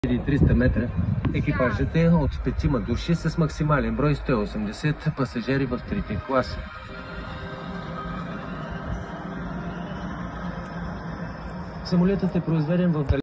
1300 метра. Екипажът е от 5 души с максимален брой 180 пасажери в трите класи. Самолетът е произведен в